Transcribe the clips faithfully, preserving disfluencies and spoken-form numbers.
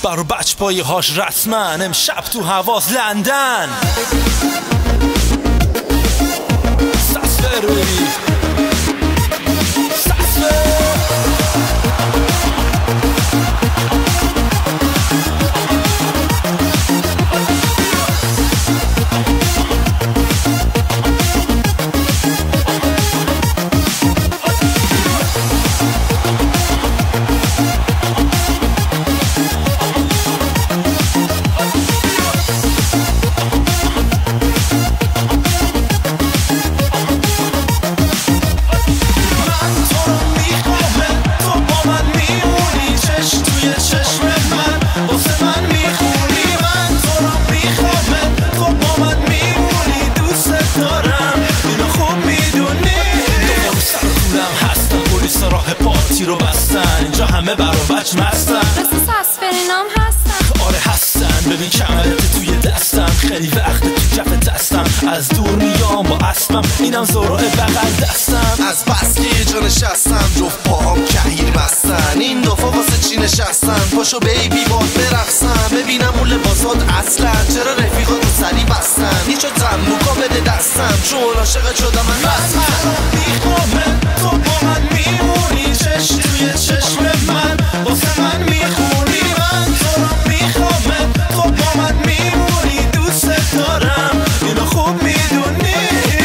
برو بچ پایی هاش رسمن امشب تو حواس لندن سسفر ببی سسفر رو بستن اینجا همه برا بچ مستن مثل سسفر نام هستن آره هستن ببین کمرت توی دستم خیلی وقت تو کف دستم از دور میام با اسبم اینم زراع بغل دستم از بس که یه جا نشستم جفت پاهم کهیر بستن این دفعه واسه چی نشستن پاشو بیبی باد برقصم ببینم اون لباسات اصلا چرا رفیقات رو سری بستن هیچو تنبوکا بده دستم چون عاشقت شدم من رسمن میخوامه تو با من میمونی چشم توی چشم من واسه من میخونی من تو رو میخوامه تو با من میمونی دوست دارم اینو خوب میدونی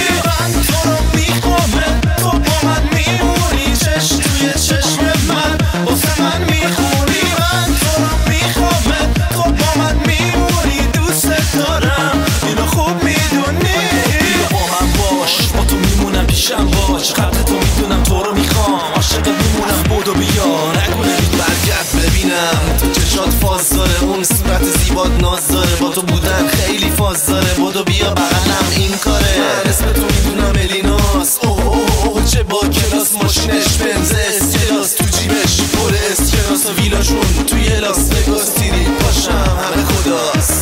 من تو رو میخوامه تو با من میمونی چشم توی چشم من واسه من میخونی من تو رو میخوامه تو با من میمونی دوست دارم اینو خوب میدونی با من باش با تو میمونم پیشم باش قبل تو میدونم تو رو میخوام عاشق میمونم بودو بیا نگو نمید برگرد ببینم تو چشات فاز داره اون صورت زیبات ناز داره با تو بودن خیلی فاز داره بودو بیا بغلم این کاره من اسم تو میدونم الیناس اوه اوه اوه چه با کلاس ماشینش بنز اسکلاس تو جیبش پر اسکناس و ویلاشون توی لاس وگاس تیری پاشم همه خداست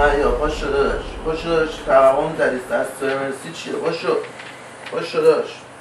پاشو داداش پاشو داداش توهم دریست از سرمرسی چیه پاشو پاشو داداش